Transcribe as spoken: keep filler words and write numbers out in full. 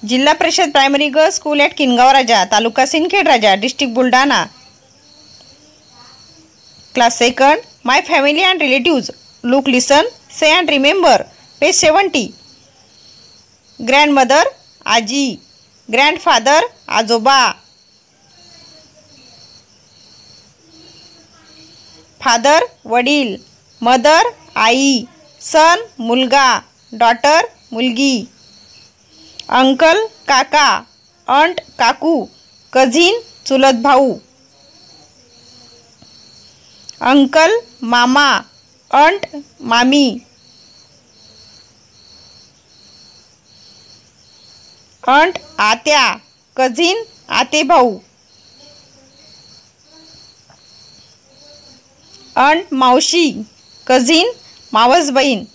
जिल्हा परिषद primary girls school at Kingaon Raja, taluka Sindkhed Raja, district Buldhana. Class second. My family and relatives. Look, listen, say and remember. Page seventy. Grandmother आजी, grandfather आजोबा, father वडील, mother आई, son मुलगा, daughter मुलगी, अंकल काका, अंट काकू, कझिन चुलत भाऊ, अंकल मामा, अंट मामी, अंट आत्या, कझिन आते भाऊ, अंट मावशी, कझिन मावस बहीण.